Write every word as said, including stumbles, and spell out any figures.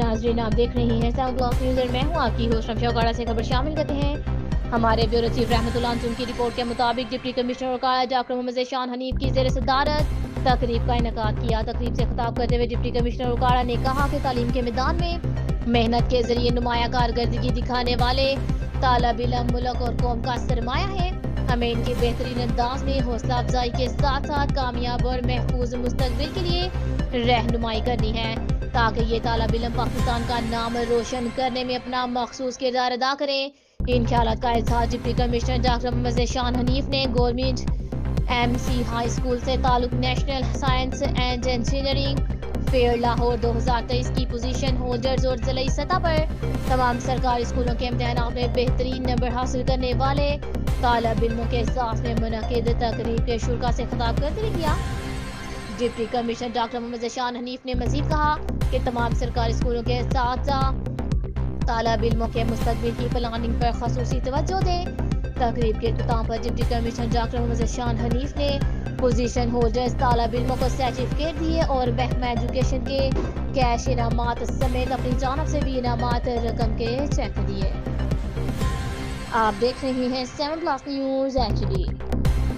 नाजरीन, आप देख रही हैं साउंड ब्लॉक न्यूज़ और मैं हूं आपकी होस्ट शमशागाड़ा से खबर शामिल करते हैं। हमारे ब्यूरो चीफ रहमतुल्लाह अंजुम की रिपोर्ट के मुताबिक डिप्टी कमिश्नर वकाया डॉक्टर मोहम्मद ज़ेशान हनीफ की ज़ेर सदारत तकरीब का इनेकाद किया। तकरीब से खिताब करते हुए डिप्टी कमिश्नर वकाड़ा ने कहा कि तालीम के मैदान में मेहनत के जरिए नुमाया कारकर्दगी दिखाने वाले तालब इल्म मुल्क और कौम का सरमाया है। हमें इनके बेहतरीन अंदाज में हौसला अफजाई के साथ साथ कामयाब और महफूज मुस्तकबिल के लिए रहनुमाई करनी है ताकि ये तालब इल्म पाकिस्तान का नाम रोशन करने में अपना मखसूस किरदार अदा करें। इन ख्यालात का इजहार deputy commissioner doctor Muhammad Zeeshan Hanif ने government M C high school से ताल्लुक national science and engineering fair Lahore दो हज़ार तेईस की पोजीशन होल्डर्स और जिले सतह पर तमाम सरकारी स्कूलों के इम्तहान में बेहतरीन नंबर हासिल करने वाले तालब इल्मों के साथ में मुनक़िद तकरीब के शुरा से खिताब करते हुए किया। Deputy commissioner doctor Muhammad Zeeshan Hanif ने मजीद कहा कि तमाम सरकारी स्कूलों के साथ तालब इल्मों के मुस्तकबिल की प्लानिंग पर खसूसी तवज्जो दें। तकरीब के इख्तिताम पर deputy commissioner doctor Muhammad Zeeshan Hanif ने पोजीशन होल्डर्स तालब इल्मों को सर्टिफिकेट दिए और महकमा एजुकेशन के कैश इनामात समेत अपनी जानब से भी इनामात रकम के चेक दिए। आप देख रहे हैं seven plus news H D.